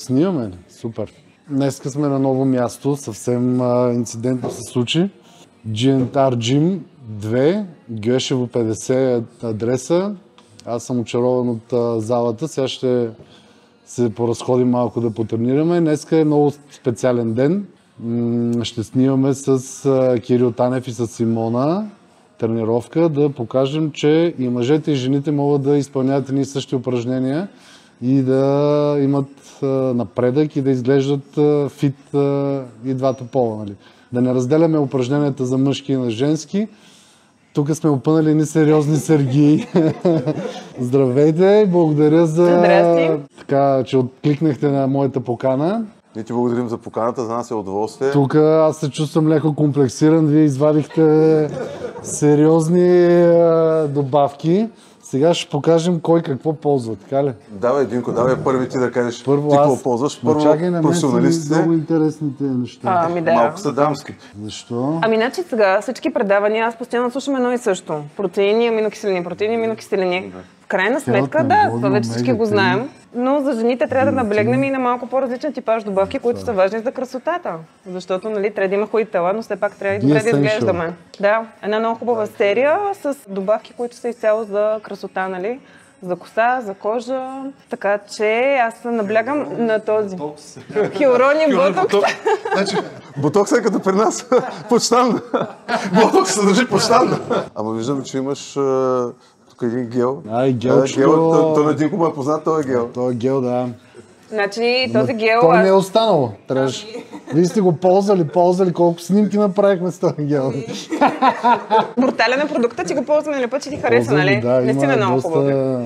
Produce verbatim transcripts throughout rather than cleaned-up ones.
Снимаме ли? Супер. Днеска сме на ново място, съвсем а, инцидентно се случи. джи енд ар Gym две, Гюешево петдесет адреса. Аз съм очарован от а, залата. Сега ще се поразходим малко да потренираме. Днеска е много специален ден. М- ще снимаме с а, Кирил Танев и с Симона тренировка, да покажем, че и мъжете и жените могат да изпълняват едни същи упражнения и да имат а, напредък и да изглеждат а, фит а, и двата пола. Нали? Да не разделяме упражненията за мъжки и на женски. Тук сме опънали едни сериозни сергии. Здравейте, благодаря за така, че откликнахте на моята покана. Ние ти благодарим за поканата, за нас е удоволствие. Тук аз се чувствам леко комплексиран, вие извадихте сериозни а, добавки. Сега ще покажем кой какво ползва, така ли? Давай, Динко, давай първи ти да кажеш Първо, ти какво аз... ползваш. Първо, чакай, на мен професионалистите. са много интересните неща. А, ами да. Малко са дамски. Защо? Ами значи сега всички предавания аз постоянно слушам едно и също. Протеини, аминокиселини, протеини, аминокиселини. В крайна сметка, да, това вече всички го знаем. Но за жените трябва да наблегнем и на малко по-различен типаж добавки, които са важни за красотата. Защото, нали, трябва да има хубави тела, но все пак трябва и добре да изглеждаме. Да, една много хубава серия с добавки, които са изцяло за красота, нали? За коса, за кожа. Така че аз наблягам на този. Хиалурони, ботокс. Значи, ботокс е като при нас. Почтан. Ботокс се държи почтан. Ама виждам, че имаш тук един гел. Ай, гелчето... гел, то, то на Динко му е познат, този гел. Този гел, да. Значи този гел... Той не е останало. Трябваше. Вие сте го ползвали, ползвали, колко снимки направихме с този гел. Брутален е продукта, че го ползваме на път, че ти хареса, нали? Да, наистина много доста... хубаво.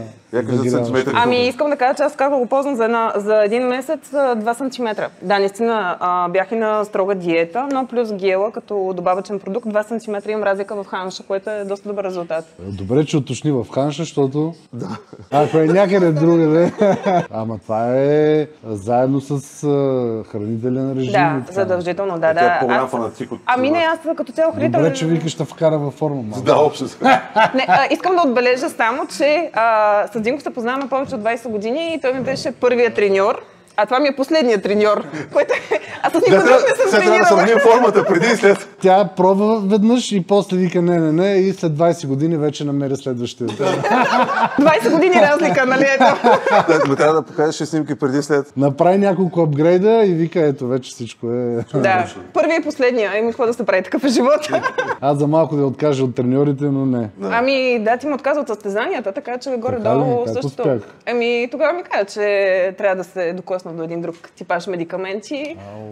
Ами искам да кажа, че аз как го ползвам за, една, за един месец два сантиметра. Да, наистина а, бях и на строга диета, но плюс гела като добавъчен продукт два сантиметра имам разлика в ханша, което е доста добър резултат. Добре, че уточни в ханша, защото да. Ако е някъде другаде. Ама това е заедно с а, хранителен режим. Да, задължително, да, да. Аз... От... Ами не, аз като цяло хранителен... Добре, че викаш да вкара във форма. Малко. Да, общо. Не, а, искам да отбележа само, че а, с Динко се познаваме повече от двайсет години и той ми беше първият треньор. А това ми е последният треньор, което е... Аз с никой друг не съм тренирала. Трябва да сравним формата преди и след. Тя пробва веднъж и после вика не, не, не и след двайсет години вече намери следващия. двайсет години разлика, нали ето? Да, трябва да покажеш снимки преди и след. Направи няколко апгрейда и вика ето вече всичко е... Да, първи и последния. Ами какво да се прави такъв е живота? Аз за малко да откажа от треньорите, но не. Ами да, ти ме отказа от състезанията, така че горе-долу също. Ами тогава ми каза, че трябва да се докосна до един друг типаж медикаменти.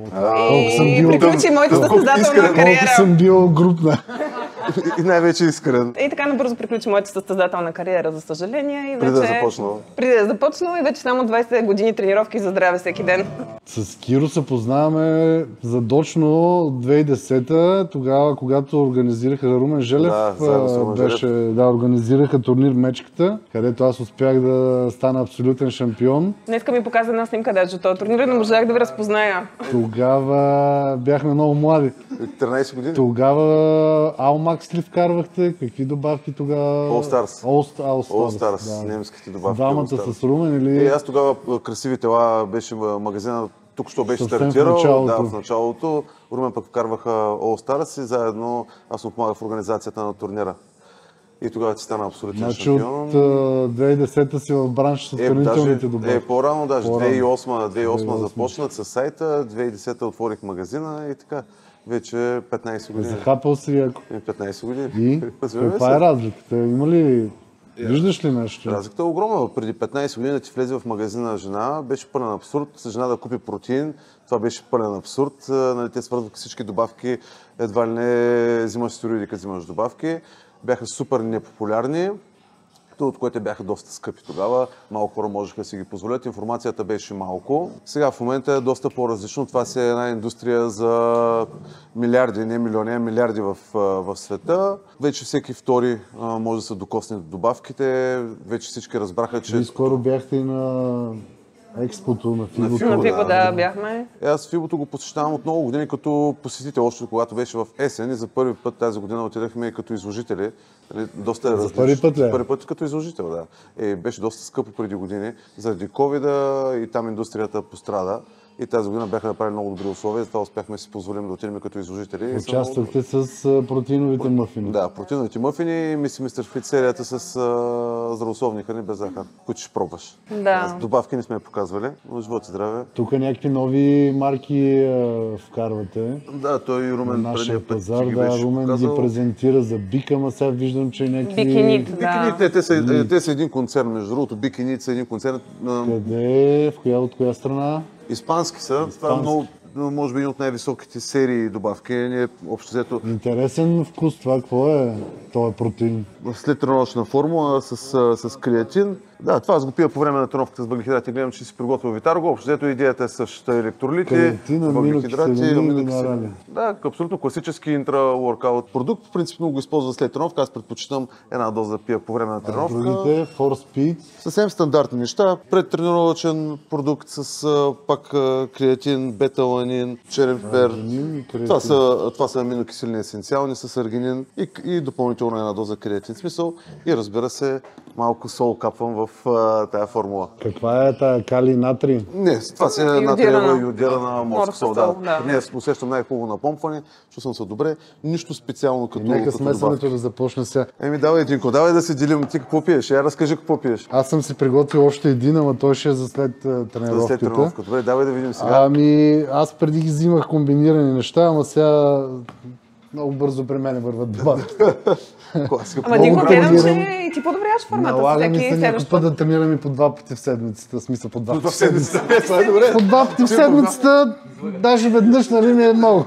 И приключи моята състезателна кариера. Колко съм бил групна. И най-вече искрен. И така набързо приключи моята състезателна кариера, за съжаление. И вече... Преди да е започнал. Преди да е започнал и вече само двайсет години тренировки за здраве всеки ден. С Киро се познаваме задочно две хиляди и десета, тогава, когато организираха Румен Желев, да, беше, да, организираха турнир Мечката, където аз успях да стана абсолютен шампион. Днеска ми показа една снимка, даже този турнир не можах да ви разпозная. Тогава бяхме много млади. тринайсет години? Тогава Алмакс ли вкарвахте? Какви добавки тогава? All Stars. All, All Stars, All Stars, да. немските добавки. Двамата с Румен или... И аз тогава красиви тела беше магазина, тук що беше стартирал. В да, в началото. Румен пък вкарваха All Stars и заедно аз му помагах в организацията на турнира. И тогава ти стана абсолютен значи шампион. Значи от две хиляди и десета си в бранша с хранителните добавки. Е, по-рано, даже по-рано. две хиляди и осма, две хиляди и осма започнат с сайта, две хиляди и десета отворих магазина и така. Вече петнайсет години. Захапал си яко. петнайсет години. И каква е разликата? Има ли... Виждаш ли нещо? Разликата е огромна. Преди петнайсет години да ти влезе в магазина жена беше пълен абсурд. Жена да купи протеин, това беше пълен абсурд. Нали, те свързваха всички добавки, едва ли не взимаш стероиди, като взимаш добавки. Бяха супер непопулярни, от което бяха доста скъпи тогава. Малко хора можеха да си ги позволят. Информацията беше малко. Сега в момента е доста по-различно. Това си е една индустрия за милиарди, не милиони, а милиарди в, в света. Вече всеки втори може да се докосне до добавките. Вече всички разбраха, че... Вие скоро бяхте и на Експото на Фибото. На Фибо, да. да, бяхме. Е, аз Фибото го посещавам от много години като посетител, още когато беше в есен и за първи път тази година отидахме като изложители. Нали, доста За първи път ли? За първи път като изложител, да. Е, беше доста скъпо преди години. Заради ковида и там индустрията пострада. И тази година бяха направили много добри условия, затова успяхме да си позволим да отидем като изложители. Участвахте с а, протеиновите мъфини. Да, протеиновите мъфини и Миси Мистер Фит серията с а, здравословни храни без захар, които ще пробваш. Да. Добавки не сме показвали, но живот и здраве. Тук някакви нови марки а, вкарвате Да, той и на Румен нашия предния път пазар. ги Да, беше Румен показал. ги презентира за Бик, ама сега виждам, че някакви... Бикинит, да. Бикините, те са, те са един концерн, между другото. Бикините са един концерн. а, Къде? В коя, от коя страна? Испански са. Това е Испански. много, може би един от най-високите серии добавки. Ние общо взето Интересен вкус. Това какво е? Това е протеин. след тренировъчна формула с, а, с креатин. Да, това аз го пия по време на тренировката с въглехидрати. Гледам, че си приготвил Витарго. Общо взето идеята е същата. Електролити, Креатин, аминокиселини, минерали. Да, абсолютно класически интра-воркаут продукт. Принципно го използва след тренировка. Аз предпочитам една доза да пия по време на А тренировка. другите? For Speed. Съвсем стандартни неща. Предтренировъчен продукт с а, пак а, креатин, бета-аланин, черен пер. Аргинин и креатин. Това са, това са аминокиселини есенциални с аргинин и, и допълнително една доза креатин. Смисъл и разбира се, малко сол капвам в а, тая формула. Каква е тая калий натрий? Не, това си е Йодирана. натриева йодирана морска Морска сол. сол, Да. да. Не, усещам най-хубаво напомпване, чувствам се добре. Нищо специално като, Нека като добавки. смесването да започне сега. Еми давай, Динко, давай да се делим. Ти какво пиеш? Я разкажи какво пиеш. Аз съм си приготвил още един, ама той ще е за след а, За след тренировката. тренировка. Добре, давай да видим сега. Ами, аз преди ги взимах комбинирани неща, ама сега много бързо при мен върват добавки. Класика. Ама Много Динко, гледам, тренирам. че и ти подобряваш формата Налага ми всеки се някой следващ път път. да тренирам и по два пъти в седмицата. В смисъл по два пъти В в седмицата. седмицата. Това е добре. По два пъти в седмицата, даже веднъж, нали, ми е много.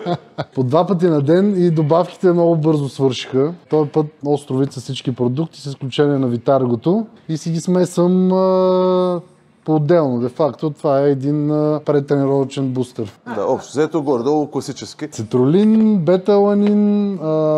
По два пъти на ден и добавките много бързо свършиха. Този път островит са всички продукти, с изключение на Витаргото. И си ги смесвам а, по-отделно. Де факто това е един а, предтренировъчен бустер. Да, общо взето горе-долу класически. Цитрулин, бета-аланин,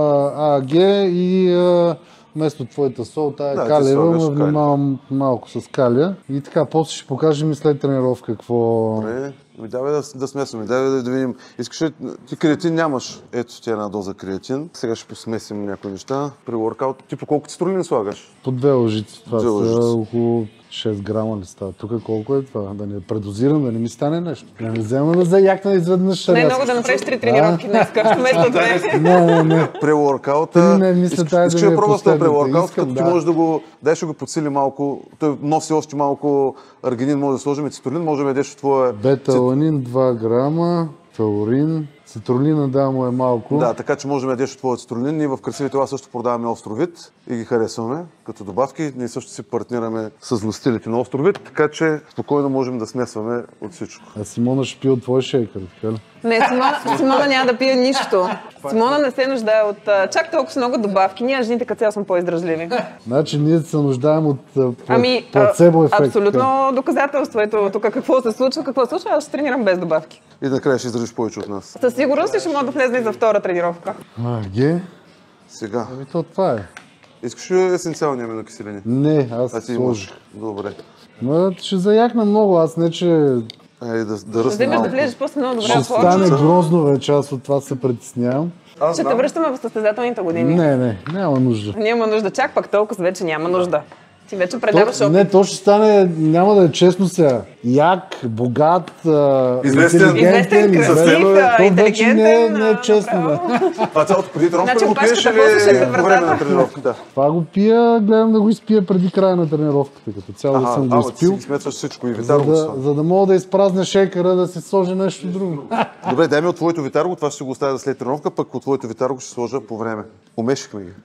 а, АГ и а, вместо твоята сол, тая Да, да, ти калиева, слагаш ме калий. внимавам малко с калия. И така, после ще покажем и след тренировка какво... Добре, ми давай да, да смесваме, давай да, да видим. Искаш ли, ти креатин нямаш, ето ти една доза креатин. Сега ще посмесим някои неща. При воркаут, ти по колко цитрулин слагаш? По две лъжици. Това Две са лъжици. около шест грама ли става. Тук колко е това? Да не предозирам, да не ми стане нещо. Да не взема да заякна изведнъж. Не, рязко. много да направиш три тренировки днес, вместо две. Не, не, не. При воркаута. Не, мисля, искаш, тая да искаш ми да е пробваш този при последната. воркаут, Искам, като да. ти можеш да го, дай ще го подсили малко. Той носи още малко аргинин, може да сложим и цитрулин, може да ядеш от твоя... Бета-аланин два грама, таурин. Цитрулина, да, му е малко. Да, така че можем да ядеш от твоя цитрулин. Ние в красиви тела също продаваме островит и ги харесваме като добавки. Ние също си партнираме с властителите на островит, така че спокойно можем да смесваме от всичко. А Симона ще пие от твой шейкър, така ли? Не, Симона, Симона няма да пие нищо. Симона не се нуждае от а, чак толкова много добавки. Ние жените като цяло сме по-издръжливи. Значи ние се нуждаем от а, пла- Ами, а, плацебо ефект. абсолютно доказателство. Ето тук какво се случва, какво се случва, аз ще тренирам без добавки. И накрая ще издържиш повече от нас. Със сигурност и ще мога да влезна и за втора тренировка. А, ге? Сега. Ами то това е. Искаш ли есенциални аминокиселини? Не, аз А ти сложих. имаш. Добре. Ма, ще заякна много, аз не че Айде да, да Да ръсне вземеш да малко. влезеш после много добра ще стане форма. грозно вече, аз от това се притеснявам. Аз Ще те знам. връщаме в състезателните години. Не, не, няма нужда. Няма нужда, чак пак толкова вече няма нужда. Ти вече предаваш То, опит. не, то ще стане, няма да е честно сега. Як, богат, а, Известен. Известен, красив, Съвсем е. То вече не, е- интелигентен. не е честно. Да. направо. Това цялото преди тренировка Значи ли го пиеш опашката после ще е или пред по време на вратата. тренировката? Това го пия, гледам да го изпия преди края на тренировката. Като цяло да съм го ама ти си изпил. ги сметваш всичко и За витарго. да, за да мога да изпразня шейкъра, да си сложа нещо друго. Добре, дай ми от твоето витарго, това ще го оставя за след тренировка, пък от твоето витарго ще сложа по време. Умешихме ги.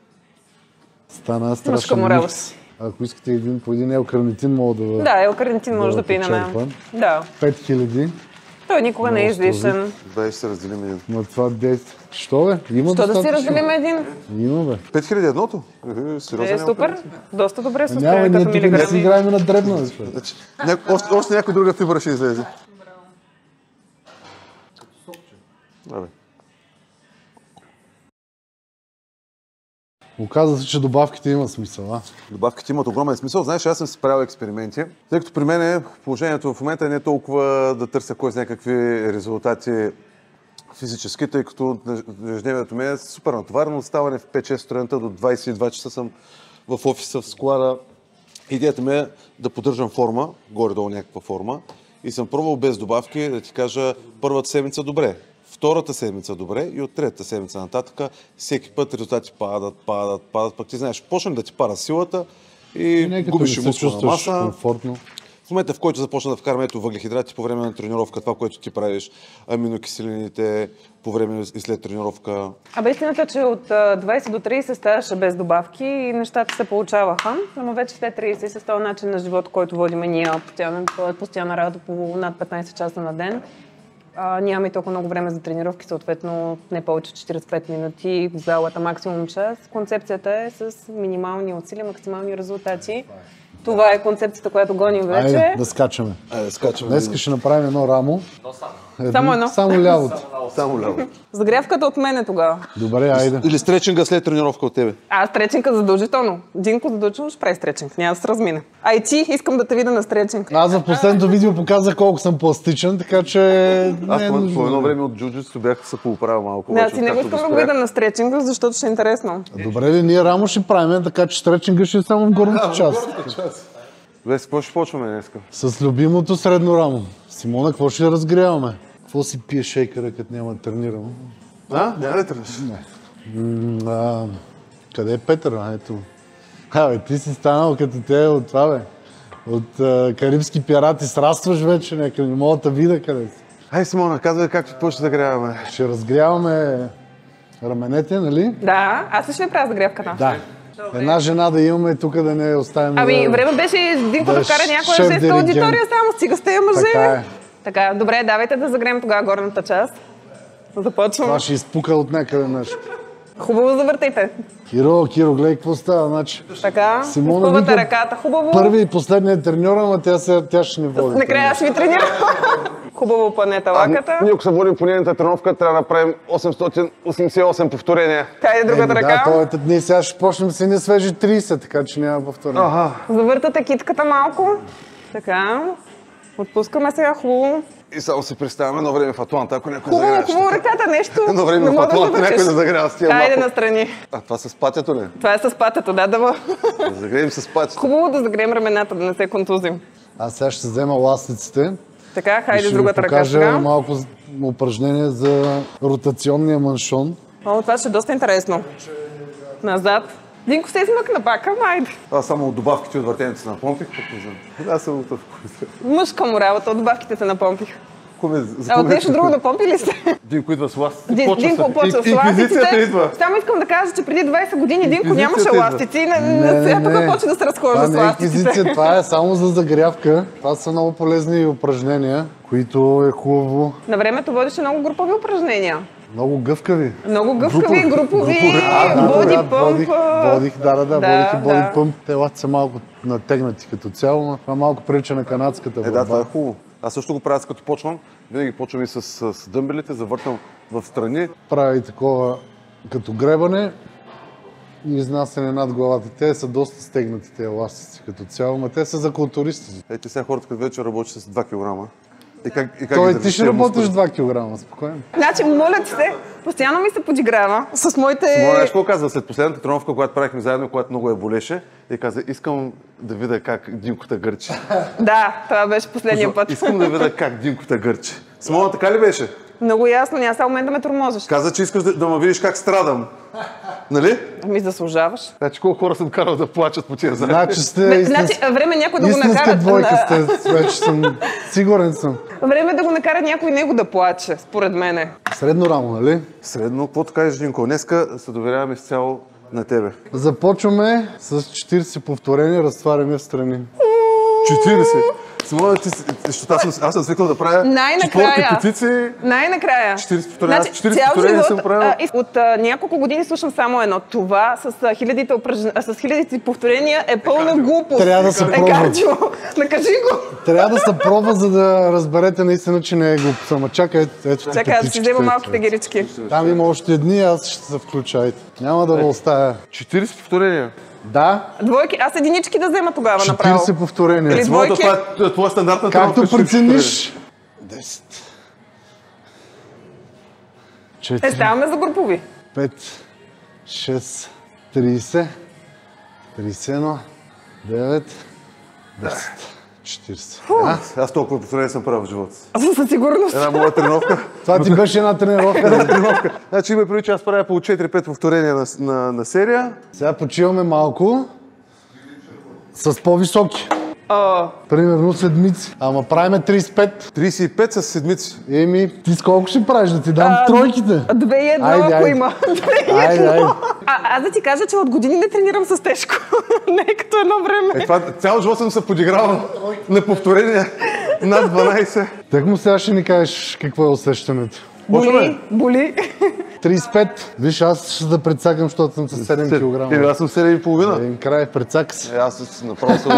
Стана страшно. му радост. Ако искате един по един елкарнитин, мога да бъда Да, елкарнитин може да пинем. почерпан. Да. пет хиляди. Той никога не е излишен. Дай ще се разделим един. На това действие. Що бе? Има Що да си достатъчно. разделим един? Има бе. пет хиляди едното? Е, сериозен Е, супер. елкарнитин. Доста добре се Няма, успява ние като тук не си милиграми. играем на дребно. бе, човек. Значи, няко- още, още някоя друга фибра ще излезе. Абе. Оказва се, че добавките имат смисъл, а? Добавките имат огромен смисъл. Знаеш, аз съм си правил експерименти, тъй като при мен положението в момента не е толкова да търся кой знае какви резултати физически, тъй като ежедневието ми е супер натоварено. Ставане в пет-шест сутринта до двайсет и два часа съм в офиса, в склада. Идеята ми е да поддържам форма, горе-долу някаква форма. И съм пробвал без добавки, да ти кажа, първата седмица добре, втората седмица добре и от третата седмица нататък всеки път резултати падат, падат, падат. Пък ти знаеш, почне да ти пара силата и, И губиш се мускулна чувстваш маса. комфортно. В момента, в който започна да вкараме ето въглехидрати по време на тренировка, това, което ти правиш, аминокиселините по време и след тренировка. Абе, истината, че от а, двайсет до трийсет ставаше без добавки и нещата се получаваха, но вече след трийсет с този начин на живот, който водиме ние, постоянно, постоянна работа по над петнайсет часа на ден. А, нямаме и толкова много време за тренировки, съответно не повече от четирийсет и пет минути в залата, максимум час. Концепцията е с минимални усилия, максимални резултати. Това е концепцията, която гоним вече. Айде, да скачаме. Айде, да скачаме. Днеска ще направим едно рамо. Едно, Само едно? Само лявото. Само ляво. Загрявката от мене тогава. Добре, айде. Или стречинга след тренировка от тебе. А, стречинга задължително. Динко задължително ще прави стречинг. Няма да се размине. А и ти, искам да те видя на стречинг. Аз в последното видео показах колко съм пластичен, така че Аз не е по, нужно. по едно време от джуджитсу бях се поуправил малко. Не, аз обаче, и не го откакто искам да го спрях. видя на стречинга, защото ще е интересно. Добре, ли, ние рамо ще правим, така че стречинга ще е само в горната част. Добре, с какво ще почваме днеска? С любимото средно рамо. Симона, какво ще разгряваме? Какво си пие шейкъра, като няма да тренирам? А? Няма да тръгнеш? М, а, къде е Петър? А, ето. Абе, ти си станал като те от това, бе. От а, карибски пирати срастваш вече някъде, не мога да видя къде си. Ай, Симона, казвай как какво ще загряваме. Ще разгряваме раменете, нали? Да, аз ли ще ви правя загрявката? Да. Една жена да имаме тук, да не оставим. Ами, да... време беше Динко да да вкара някоя шеф жеста диригент. аудитория, само стига сте я мъже. Така е. Така, добре, давайте да загреем тогава горната част. Започвам. Това ще изпука от някъде нещо. Хубаво завъртайте. Киро, Киро, гледай какво става. Значи, Така, Симона изпъвате вика, ръката. Хубаво. първи и последният треньор, ама тя, се, тя ще ни води. Накрая аз ви тренирам. Хубаво планета лаката. Ние ако се водим по нейната тренировка, трябва да направим осемстотин осемдесет и осем повторения. Кай е другата Еми, ръка. Да, това, ние сега ще почнем с едни свежи трийсет, така че няма повторение. Ага. Завъртате китката малко. Така. Отпускаме сега хубаво. И само се представяме едно време в Атланта, ако някой Хубаво, загряваш. хубаво ръката, нещо. Едно време не в мога да Атланта завършиш. някой да загрява с тия Хайде малко. настрани. А, това с патето ли? Това е с патето, да, да. ма. Да загреем с патето. Хубаво да загреем рамената, да не се контузим. Аз сега ще взема ластиците. Така, и хайде ще другата ви ръка покажа сега. малко упражнение за ротационния маншон. О, това ще е доста интересно. Назад. Динко се измъкна пак, ама айде. Аз само от добавките от въртенето на помпих, пък не знам. Аз съм от вкус. Мъжка му работа, от добавките се напомпих. Куме, А от нещо друго напомпи ли сте? Динко идва с ластици. Дин- Почва Динко се. почва с Инквизицията ластиците. идва. Само искам да кажа, че преди двайсет години Динко нямаше Инквизицията идва. ластици. Не, не, сега тук почва да се разхожда това с не е ластиците. инквизиция, това е само за загрявка. Това са много полезни упражнения, които е хубаво. На времето водеше много групови упражнения. Много гъвкави. Много гъвкави, групови, А, боди да, пъмп. водих, водих, да, да, да, Да, водих и боди да. пъмп. Телата са малко натегнати като цяло, но това малко прилича на канадската Е, да, борба. това е хубаво. Аз също го правя, с като почвам. Винаги почвам и с, с, с дъмбелите, завъртам в страни. Прави и такова като гребане и изнасяне над главата. Те са доста стегнати, тези еластици като цяло, но те са за културисти. Ето сега хората, като вече работиш с два килограма. И как, и как Той ги ти държиш ще тия работиш мускули? два килограма, спокойно. Значи, моля ти се, постоянно ми се подиграва с моите... Моля, нещо какво казва след последната тренировка, когато правихме заедно, когато много я болеше, и каза, искам да видя как Динкота гърчи. Да, това беше последния път. Искам да видя как Динкота гърчи. Смола, така ли беше? Много ясно, няма само момент да ме тормозиш. Каза, че искаш да, да ме видиш как страдам. Нали? Ами заслужаваш. Значи колко хора съм карал да плачат по тия заедно. Значи сте Бе, истинска, Значи, време някой да го истинска накара... двойка на- сте, вече съм, сигурен съм. Време да го накара някой него да плаче, според мене. Средно рамо, нали? Средно, каквото кажеш, Динко, днеска се доверяваме изцяло на тебе. Започваме с четирийсет повторения, разтваряме в страни. четирийсет. Симона, ти, защото аз съм, аз съм свикнал да правя Най-накрая. четворки, петици. Най-накрая. четирийсет повторения. Значи, Аз четирийсет цял повторения живот, съм правил. а, и от а, няколко години слушам само едно. Това с а, хилядите, упражн... а, с хилядите повторения е пълна глупост. Трябва да се е пробва. кардио. Накажи го. Трябва да се пробва, за да разберете наистина, че не е глупо. Ама чакай, ето, ето Чакай, аз си петичките, взема ето. малките гирички. Там има още едни, аз ще се включа. Няма да го оставя. четирийсет повторения. Да, Двойки, аз единички да взема тогава направо. четирийсет повторения. Или Симона, двойки. това е твоя стандартна Както тренировка, четирийсет прецениш. десет. Е, четири, ставаме за групови. пет, шест, трийсет, трийсет и едно, девет, десет, четирийсет. повторения. Аз толкова повторения съм правил в живота си. Аз съм със сигурност. Една моя тренировка. Това ти беше една тренировка. тренировка. Значи има преди, че аз правя по четири-пет повторения на, на, на серия. Сега почиваме малко. С по-високи. О, Примерно седмици. Ама правиме трийсет и пет. трийсет и пет с седмици. Еми, ти с колко ще правиш? Да ти дам А, тройките. две и едно, Айде, ако айде. има. Две и Айде, айде. едно. А, аз да ти кажа, че от години не тренирам с тежко. Не е като едно време. Е, това, цял живот съм се подигравал на повторения над дванайсет. Так му сега ще ни кажеш какво е усещането. Боли, боли. трийсет и пет. Виж, аз ще да прецакам, защото съм с седем Е, килограма. аз съм седем и половина. Един край, прецака се. Е, аз с- направо съм...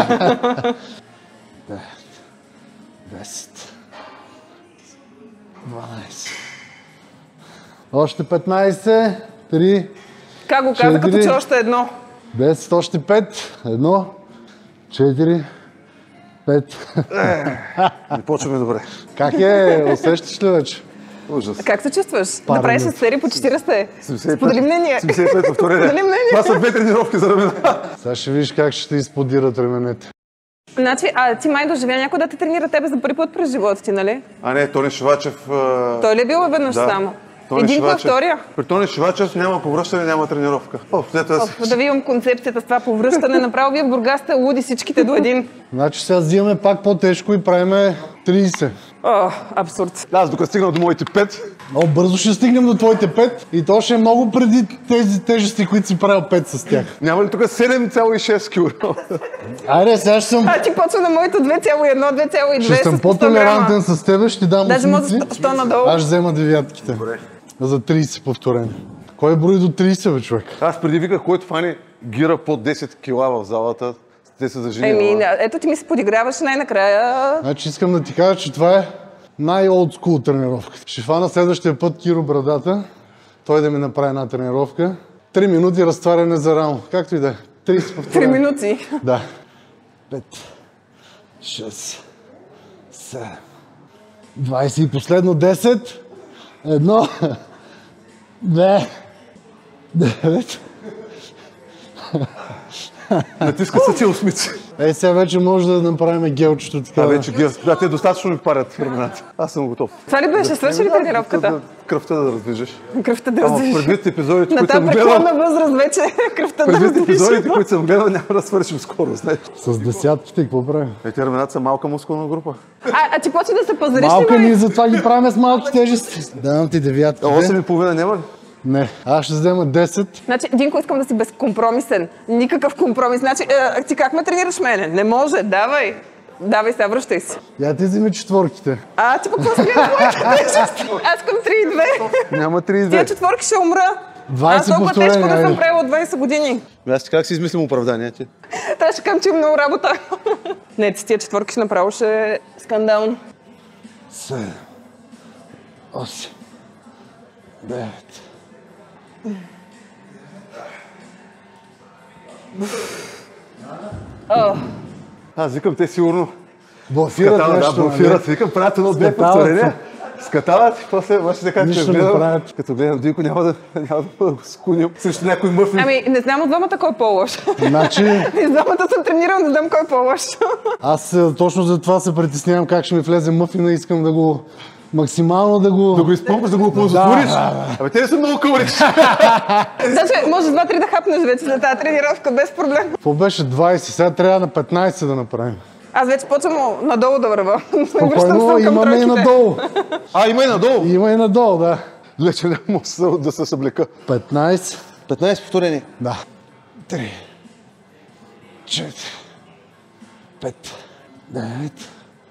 десет. дванайсет. Още петнайсет. три. Как го каза, като Четири. че още едно. десет, още пет. едно. четири. пет. Не почваме добре. Как е? Усещаш ли вече? Ужас. Как се чувстваш? Парно. Да правиш с серии по четирийсет. седемдесет и пет. Сподели мнение. седемдесет и пет повторения. Сподели мнение. Това са две тренировки за рамена. Сега ще видиш как ще те изподират раменете. Значи, а ти май доживя някой да те тренира тебе за първи път през живота ти, нали? А не, Тони Шивачев... а, Той ли е бил веднъж да. само? Тони Един по Шивачев. втория? При Тони Шивачев няма повръщане, няма тренировка. О, ето аз... Оф, да ви имам концепцията с това повръщане. Направо вие в Бургас сте луди всичките до един. Значи сега взимаме пак по-тежко и правиме трийсет. О, абсурд. Аз докато стигна до моите пет, О, бързо ще стигнем до твоите пет и то ще е много преди тези тежести, които си правил пет с тях. няма ли тук седем цяло и шест килограма? Айде, сега ще съм, А ти почва на моето две цяло и едно, две цяло и две ще съм с по сто грама. по-толерантен с тебе, ще ти дам Даже може осмици. да сто надолу. Аз ще взема девятките. За трийсет повторения. Кой брои до трийсет, бе, човек? Аз преди виках, който фани гира под десет кила в залата, те са за жени. Еми, ама. ето ти ми се подиграваш най-накрая. Значи искам да ти кажа, че това е най-олд скул тренировка. Ще фана следващия път Киро Брадата, той да ми направи една тренировка. Три минути разтваряне за рамо. Както и да е. трийсет Три повторения. минути. Да. пет, шест, седем, двайсет и последно десет, едно, две, девет. Натиска се ти осмици. Ей, сега вече може да направим гелчето така. А вече ги... Да, те достатъчно ми парят рамената. Аз съм готов. Това ли беше? Свърши ли тренировката? Да, кръвта да раздвижиш. Кръвта да Ама раздвижи. предвид епизодите, На които съм тази гледал, преклонна възраст вече кръвта да предвид раздвижи. епизодите, които съм гледал, няма да свършим скоро, знаеш. С десятките, какво правим? Е, те рамената са малка мускулна група. А, а ти почва да се пазариш ли, Малка май? ни, затова ги правим с малки тежести. Давам ти девятките. осем и половина няма ли? Не, аз ще взема десет. Значи, Динко, искам да си безкомпромисен. Никакъв компромис. Значи, е, ти как ме тренираш мене? Не може, давай. Давай сега, връщай се. Я ти вземи четворките. А, ти пък какво си гледа моята тежест? Аз искам три и две. Няма три и Тия две. четворки ще умра. двайсет Аз толкова повторения, тежко да съм айде. правила от двайсет години. Аз ти как си измислим оправдание ти? Трябва ще кажам, че имам много работа. Не, с тия четворки ще направо ще е скандално. седем, осем, девет. О, Аз викам, те сигурно Блофират скатават, да, нещо. блофират. Викам, правят едно две Скатават повторения. Скатават и после обаче така, Нищо като не гледам, правят. като гледам Динко, няма да, няма да го склоним срещу някой мъфлин. ами, не знам от двамата кой е по-лош. Значи, И с двамата съм тренирал, не знам кой е по-лош. аз е, точно за това се притеснявам как ще ми влезе мъфина и искам да го максимално да го... Да го изпомпаш, да го оползотвориш. Да, Абе, те не са много кълри. Значи, може два-три да хапнеш вече за тази тренировка, без проблем. Какво беше двайсет, сега трябва на петнайсет да направим. Аз вече почвам надолу да върва. Спокойно, имаме и надолу. А, има и надолу. Има и надолу, да. Лече няма да, да се съблека. петнайсет, петнайсет повторения. да. три, четири, пет, девет,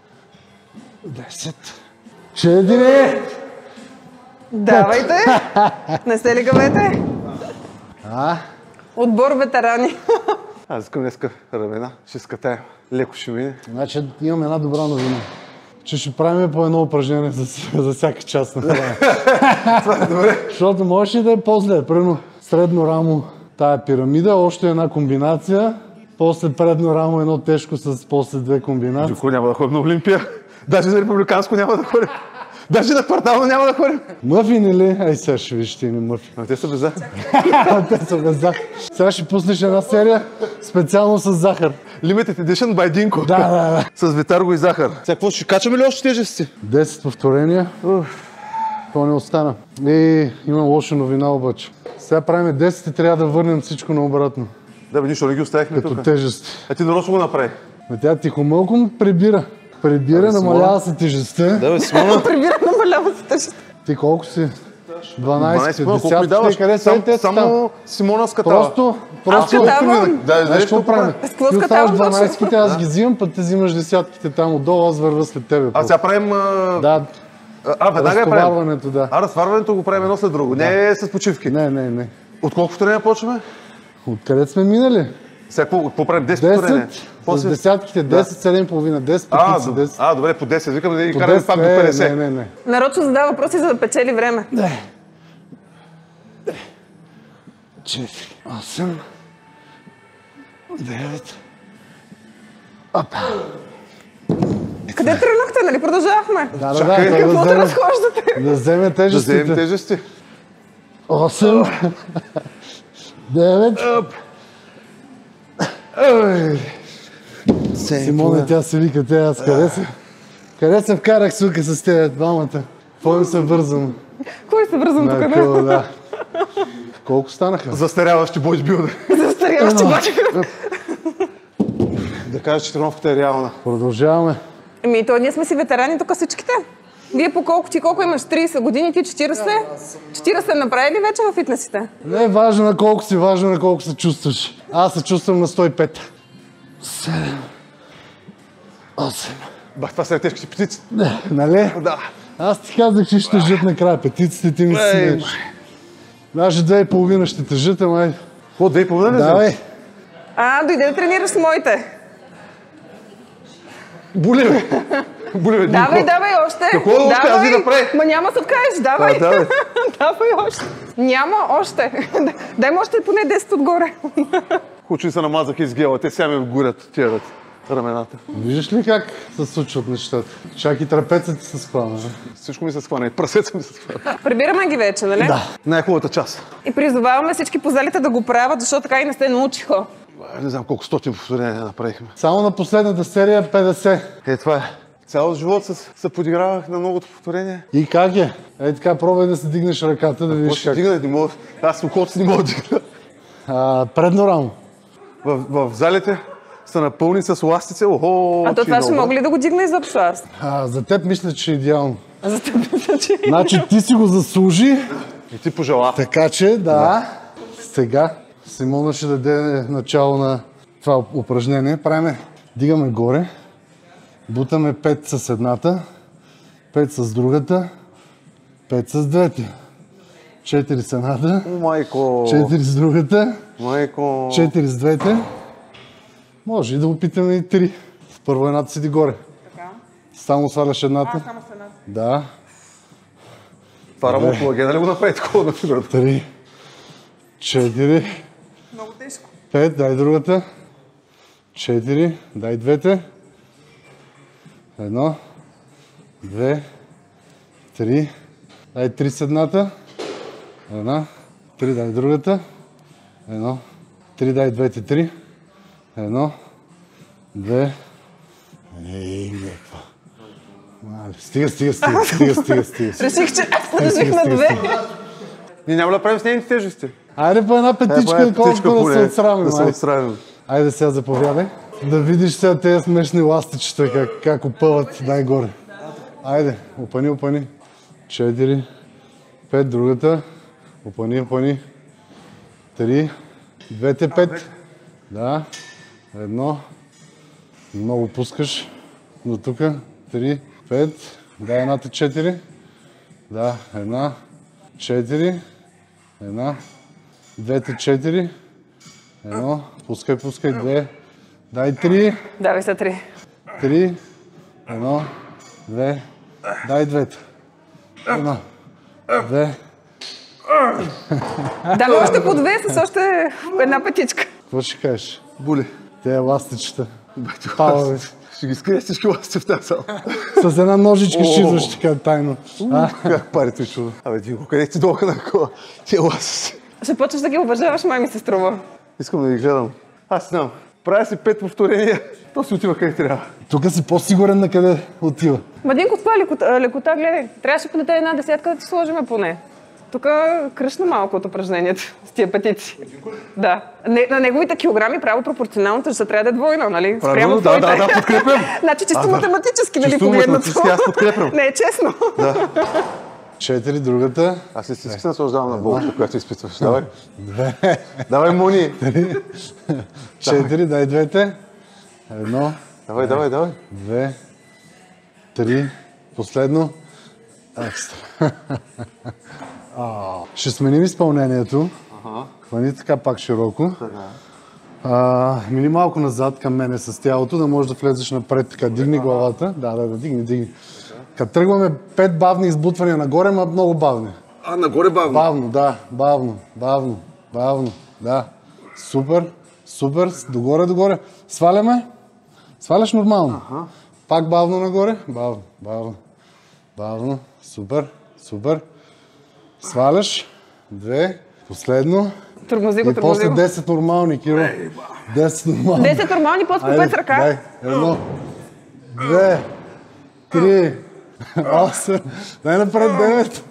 десет. четири. Давайте! Не се ли гавете? А? Отбор ветерани. Аз искам днеска рамена, ще скатаем. Леко ще мине. Значи имам една добра новина. Че ще правим по едно упражнение за, за всяка част на храна. Това е добре. Защото можеш ли да е по-зле? Примерно средно рамо, тая пирамида, още една комбинация, после предно рамо едно тежко с после две комбинации. Никога няма да ходим на Олимпия. Даже на републиканско няма да ходим. Даже на квартално няма да ходим. Мъфини ли? Ай сега ще виж ти ни мъфи. А те са без захар. Те са без захар. Сега ще пуснеш една серия специално с захар. Limited Edition by Динко. Да, да, да. С витарго и захар. Сега какво ще качаме ли още тежести? десет повторения. То не остана. И има лоша новина обаче. Сега правим десет и трябва да върнем всичко наобратно. Да бе, нищо не ги оставихме Като тук. тежести. А ти нарочно го направи. Но тя тихомълком прибира. Прибира, Абе, намалява се тежестта. Да бе, Симона. Прибира намалява се тежест. Ти колко си? дванайсет, Симона, колко ми даваш? къде са Сам, те са там? само Симона скатава. Просто, просто... Аз скатавам. Да, да, Знаеш какво правим? С какво Ти оставаш скатавам точно? дванайсетките, аз ги взимам, пък ти взимаш десятките там отдолу, аз вървя след тебе. А сега правим... А, Да, а веднага я правим. разтоварването, да. А разтоварването го правим едно след друго. Не с почивки. Не, не, не. От колко повторения почваме? Откъде сме минали? Сега какво какво правим? десет повторения. десет, с После... десятките, десет, седем и половина, десет, А, петици, д- десет. а, добре, по десет. Викам да ги По караме десет, пак до не, петдесет. не, не, не. Нарочно задава въпроси, за да печели време. четири, осем, девет. Къде тръгнахте, нали продължавахме? Да, да, Чакай, да, той Какво да да вземе, разхождате? да вземе Да вземем тежестите. тежести. осем, девет. Ой. Симона, тя се вика, те аз къде се? Къде се вкарах, сука, с тези двамата? Какво им се вързам? Кой се връзвам тук, На не? къл, да. Колко станаха? Застаряващи бодибилдър. Застаряващи бачи. Да кажеш, че тренировката е реална. Продължаваме. Еми, то ние сме си ветерани тук всичките. Вие по колко, ти колко имаш? трийсет години, ти четирийсет? четирийсет направи ли вече в фитнесите? Не е важно на колко си, важно на колко се чувстваш. Аз се чувствам на сто и пет. седем. осем. Бах, това са тежките птици. Нали? Да. Аз ти казах, че ще тежат накрая. Петиците ти ми си Ей, неш. Даже две и половина ще тежат, ама ай. Какво, две и половина ли Давай. вземеш? А, дойде да тренираш с моите. Були ме. Були ме, Динко. Давай, давай още. Какво да още? Аз ви направих. Ма няма да се откажеш, давай. А, давай. Давай още. Няма още. Дай му още поне десет отгоре. Хубаво, че се намазах из гела. Те сега ме горят тия рамената. Виждаш ли как се случват нещата? Чак и трапецът ти се схвана. Всичко ми се схвана. И прасеца ми се схвана. Прибираме ги вече, нали? Да. Най-хубавата част. И призоваваме всички по залите да го правят, защото така и не се научиха. Не знам колко стотин повторения направихме. Само на последната серия петдесет. Е, това е. Цял живот се, се подигравах на многото повторения. И как е? Ей така, пробвай да си дигнеш ръката, да Какво видиш ще как. дигна? Не мога. Аз ухото си не мога да дигна. А, предно рамо. В, в залите са напълни с ластице. Охо, А то че това ще много. мога ли да го дигна изобщо аз? А, за теб мисля, че е идеално. А за теб мисля, че... Значи ти си го заслужи, И ти пожела. така че да. Сега Симона ще даде начало на това упражнение. Правиме, дигаме горе, бутаме пет с едната, пет с другата, пет с двете, четири с едната, О, майко. четири с другата, Майко. четири с двете. Може и да опитаме и три. Първо едната седи горе. Така. Само сваляш едната. А, само с едната. Да. Това рамо колагена ли го направи такова на фигурата? Три. Четири. Много тежко. Пет. Дай другата. Четири. Дай двете. Едно. Две. Три. Дай три с едната. Една. Три. Дай другата. Едно. Три. Дай двете. Три. Едно. Две. Ей, някаква. Мале, Стига, стига, стига, стига, стига, стига. Реших, че аз Стига, реших на стига, две. стига. Ние няма да правим с нейните тежести. Айде по една петичка, колкото да се отсрамим. Да се айде. отсрамим. Айде сега заповядай. Да видиш сега тези смешни ластичета, как, как опъват най-горе. Айде, опани, опани. Четири, пет, другата. Опани, опани. Три, двете пет. Да, едно. Много пускаш. До тук. Три, пет. Дай едната четири. Да, една. Четири. Една. Двете четири. Едно. Пускай, пускай. Две. Дай три. Давай са три. Три. Едно. Две. Дай двете. Едно. Две. Давай още по две с още една пътичка. Какво ще кажеш? Боли. Те ластичета. Палави. Ще ги скрия всички ласти в тази сала. С една ножичка ще идваш така тайно. А? Как парите чудо. Абе, Динко, къде ти долха на кола? Тия ласти. Ще почваш да ги уважаваш, май ми се струва. Искам да ги гледам. Аз знам. Правя си пет повторения. То си отива къде трябва. Тук си по-сигурен на къде отива. Мадинко, това лекота, лекота, гледай. Трябваше поне една десятка да ти сложиме поне. Тук кръшна малко от упражнението с тия пътици. Да. Не, на неговите килограми право пропорционалното ще трябва да е двойно, нали? Правилно, да, да, да, подкрепям. Значи чисто математически, нали, Чисто погледнато. математически аз подкрепям. Не е честно. Да. Четири, другата. Аз не си се наслаждавам на болката, която изпитваш. Давай. Две. Давай, Мони. Три. Четири, дай двете. Едно. Давай, давай, давай. Две. Три. Последно. Екстра. Ще сменим изпълнението. Хвани така пак широко. А, мини малко назад към мене с тялото, да можеш да влезеш напред. Така, дигни главата. Да, да, да, дигни, дигни. Като тръгваме пет бавни избутвания нагоре, ма много бавни. А, нагоре бавно. Бавно, да, бавно, бавно, бавно, да. Супер, супер, догоре, догоре. Сваляме, сваляш нормално. Ага. Пак бавно нагоре, бавно, бавно, бавно, супер, супер. Сваляш, две, последно. Тормози го, И тормози после го. десет нормални, Киро. десет нормални. десет нормални, после по Айде, пет с ръка. дай, едно, две, три, осем, дай напред девет.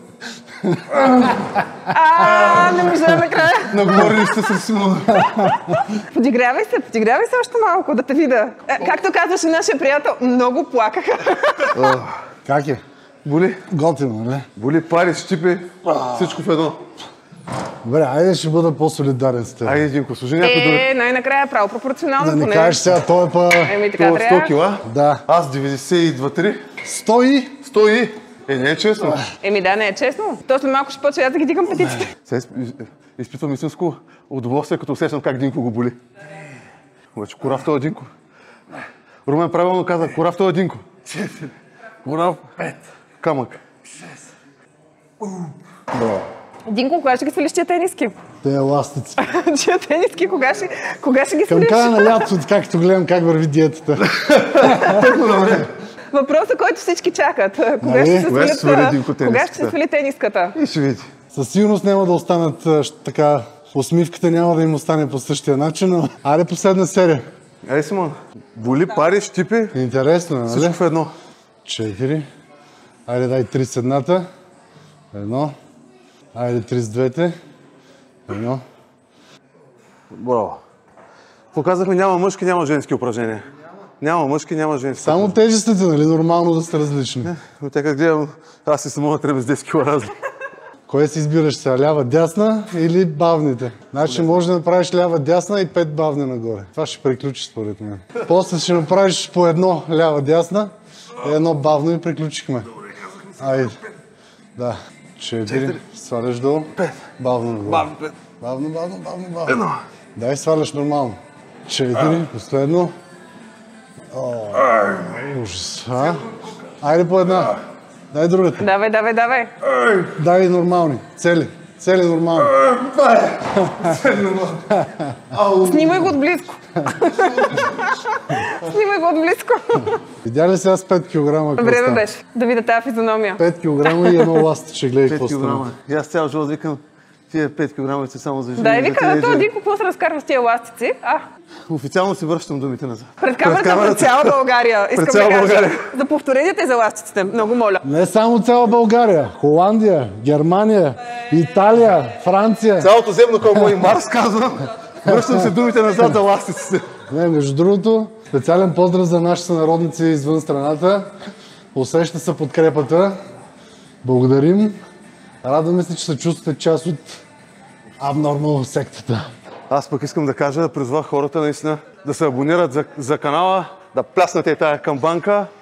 А, не можа накрая. Наговорили сте с Симона. Подигравай се, подигравай се още малко, да те видя. Е, както казваше нашия приятел, много плакаха. Как е? Боли. Готино, нали? Боли, пари, щипи. Всичко в едно. Добре, айде ще бъда по-солидарен с теб. Айде, Динко, служи някой друг. Е, най-накрая право пропорционално Да не поне. кажеш сега, той е па... Еми така Това сто трябва. кила. Да. Аз деветдесет и два три. Сто и... сто и. Е, не е честно. Еми да, не е честно. То след малко ще почва аз да ги дигам петиците. Сега изп- изпитвам истинско удоволствие, като усещам как Динко го боли. Обаче, кора в този Динко. Румен правилно каза, кора в този Динко. Четири. Кора в пет. Камък. Динко, кога ще ги свалиш тия тениски? Те еластици. Тия тениски, кога ще, кога ще ги Към свалиш? края на лятото, както гледам как върви диетата. Въпросът, който всички чакат. Кога Нали? ще се Кога ще свалят, свали а, Динко Кога ще се тениската? свали тениската? И ще види. Със сигурност няма да останат а, щ- така... Усмивката няма да им остане по същия начин, но... Айде последна серия. Ей, Симон. Боли, пари, щипи. Интересно, е, нали? Всичко в едно. Четири. Айде дай три с едната. Едно. Айде три с двете. Едно. Браво. Показахме, няма мъжки, няма женски упражнения. Няма мъжки, няма женски. Само тежестите, нали? Нормално да са различни. Но тя как гледам, аз си само трябва с десет кила разлика. Кое си избираш сега? Лява, дясна или бавните? Значи може да направиш лява, дясна и пет бавни нагоре. Това ще приключи според мен. После ще направиш по едно лява, дясна и едно бавно и приключихме. Айде. Да. Четири. Сваляш долу. Пет. Бавно нагоре. Бавно, пет. Бавно, бавно, бавно, бавно. Едно. Дай сваляш нормално. Четири. Последно. О, ужас. А? Айде по една. Дай другата. Давай, давай, давай. Дай нормални. Цели. Цели нормални. Снимай го отблизко. Снимай го отблизко. Видя ли сега с пет килограма? какво Време става? беше да видя тази физиономия. пет килограма и едно ластиче, гледай какво пет става. килограма. И аз цял живот викам, тия пет килограма са само за жени. Да, и за вика, да, тинейджери. той Динко, какво се разкарва с тия ластици? А, Официално си връщам думите назад. пред камерата пред цяла България. Искам Пред цяла да кажа. България. За повторенията и за ластиците. Много моля. Не само цяла България. Холандия, Германия, Италия, Франция. Цялото земно кълбо и Марс казвам. Връщам се думите назад за ластиците. Не, между другото, специален поздрав за нашите сънародници извън страната. Усеща се подкрепата. Благодарим. Радваме се, че се чувствате част от Abnormal сектата. Аз пък искам да кажа, да призова хората наистина да се абонират за, за канала, да пляснете тая камбанка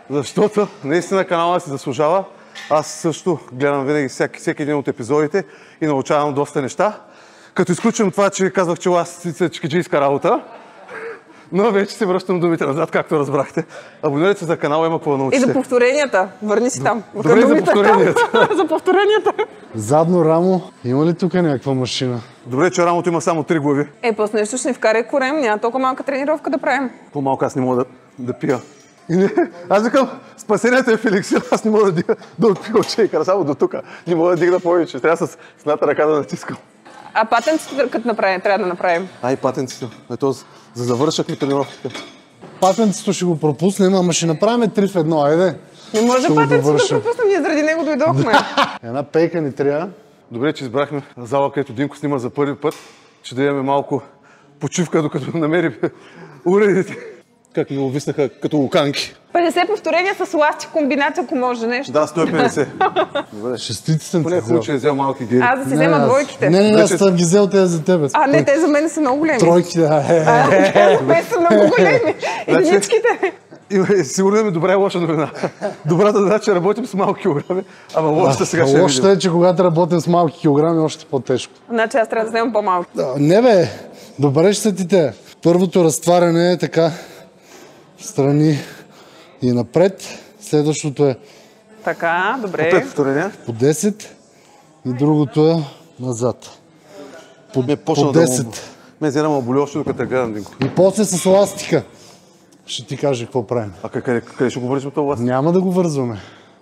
защото наистина канала си заслужава. Аз също гледам винаги всеки, всеки един от епизодите и научавам доста неща. Като изключим това, че казвах, че ластицата е чекиджийска работа, но вече се връщам думите назад, както разбрахте. Абонирайте се за канала, има какво да научите. И за повторенията. Върни си там. Добре, за повторенията. За повторенията. Задно рамо, има ли тук някаква машина? Добре, че рамото има само три глави. Е, после нещо ще ни вкара корем, няма толкова малка тренировка да правим. По-малко аз не мога да, да пия. И не, аз викам, спасението е в еликсир, аз не мога да, дига, да отпия от шейкъра, само до тук. Не мога да дигна повече, трябва с, с едната ръка да натискам. А патенците като направим, трябва да направим. Ай, патенците. Ето, за завършък ми тренировките. Патенцето ще го пропуснем, ама ще направим три в едно, айде. Не може патенците да пропуснем, ние заради него дойдохме. Една пейка ни трябва. Добре, че избрахме зала, където Динко снима за първи път, че да имаме малко почивка, докато намери уредите. Как ми увиснаха като луканки. петдесет повторения с ласти комбинация, ако може нещо. Да, сто и петдесет. Добре. Шестици съм Поне ти е хубаво, взел. че е взел малки гери. Аз да си взема двойките. Не, не, не, аз Вече- съм ги взел тези за тебе. А, не, те за мен са много големи. Тройки, да. Е, А, те са много големи. Единичките. И, сигурно има добра и лоша новина. Добрата новина, че работим с малки килограми, ама лошата сега ще я Лошото видим. е, че когато работим с малки килограми, е още по-тежко. Значи аз трябва да вземам по-малки. Да, не бе, добре ще са ти те. Първото разтваряне е така, страни и напред. Следващото е Така, добре. Пет повторения. по десет и другото е назад. По, Ме по почна да му... десет. Ме зера ме боли още докато я гледам, Динко. И после с еластика. Ще ти кажа какво правим. А къде, къде ще го вършим това власт? Няма да го вързваме.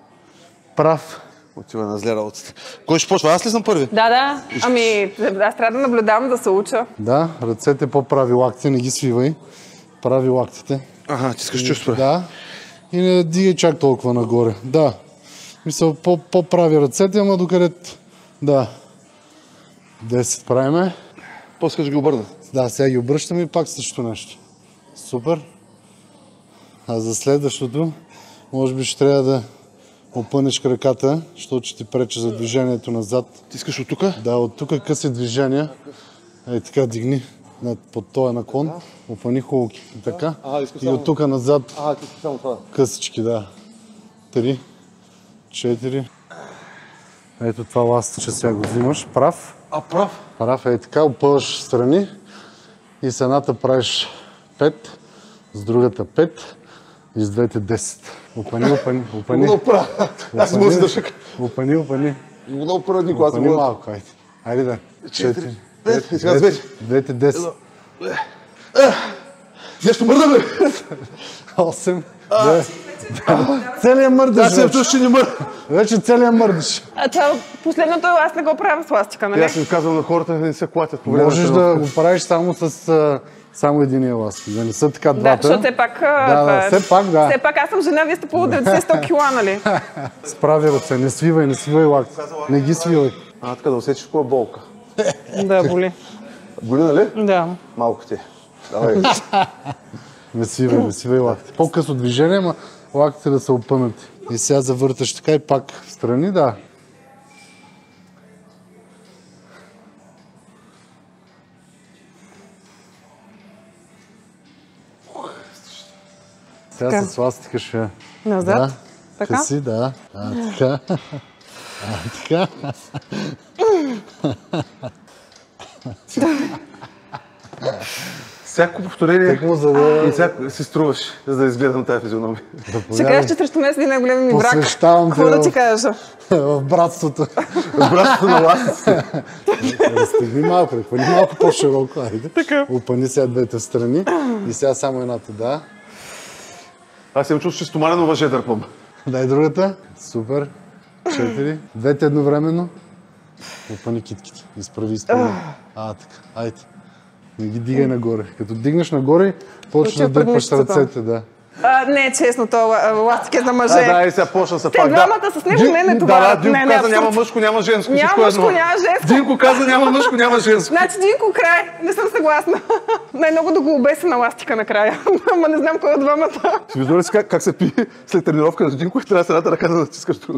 Прав. Отива на зле работата. Кой ще почва? Аз ли съм първи? Да, да. Ами, аз трябва да наблюдавам, да се уча. Да, ръцете по-прави лакти, не ги свивай. Прави лактите. Ага, ти искаш чувство. Да. И не дигай чак толкова нагоре. Да. Мисля, по- по-прави ръцете, ама докъдето... Да. десет правиме. После ще ги обърна. Да, сега ги обръщаме и пак също нещо. Супер. А за следващото, може би ще трябва да опънеш краката, защото ще ти пречи за движението назад. Ти искаш от тука? Да, от тук къси движения. Ей така, дигни над- под този наклон. Опъни хубаво така. А, искам И само- от тук назад А, ти искаш само това. късички, да. Три, четири. Ето това ластиче сега го взимаш. Прав. А, прав. Прав е така, опъваш страни и с едната правиш пет, с другата пет и с двете десет. Опани, опани, опани. Много прав. Аз мога да държа. Опани, опани. Много прав, Нико, аз Опани мога. малко, айде. Айде да. Четири, пет, и сега с вече. Двете десет. Нещо мърда, бе! Осем. Целият мърдаш Аз се вече. ще ни мърда. Вече целият мърдаш. А това последното аз не го правя с ластика, нали? Аз им казвам на хората да не се клатят по време на Можеш да тренировка. го правиш само с а, само един еластик, да не са така Да, двата. защото все пак... а, Да, това да, е- все пак, да. Все пак аз съм жена, вие сте по деветдесет сто кила, нали? С прави ръце, не свивай, не свивай лакти. Не ги свивай. А, така да усетиш кога болка. Да, боли. Боли, нали? Да. Малко ти. Давай. Не свивай, не свивай лакти. По-късно движение, ама лактите да са опънати. И сега завърташ така и пак в страни, да. Сега Така. с ластика ще... Назад. Да. Така? Къси, да. А, така. А, така. Всяко повторение Тъкмо за да... и всяко си струваш, за да изгледам тази физиономия. Ще кажеш, че срещу мен седи най-големия ми враг. Посвещавам те Какво да в- ти кажа? в братството. Братството на ластиците. Разтегни малко, ръквани малко по-широко. Айде. Така. Опъни сега двете страни и сега само едната, да. Аз имам чувство, че стоманено въже дърпам. Дай другата. Супер. Четири. Двете едновременно. Опъни китките. Изправи, изправи. А, така. Айде. Не ги дигай нагоре. Като дигнеш нагоре, почваш да Отива пред дърпаш мишцата. ръцете, да. А, не, честно, то ла- ластик е за мъже. А, да, и сега почна са Те пак. Да. двамата с него не ме Да, товарят. да, Динко Не, не, каза няма абсурд. мъжко, няма женско. Няма всичко е мъжко, едно. няма женско. Динко каза няма мъжко, няма женско. Значи Динко край. Не съм съгласна. Най-много да го обеса на ластика накрая. Ама не знам кой от двамата. Си виждал ли си как, как се пие след тренировка на Динко и трябва с едната ръка да натискаш друга?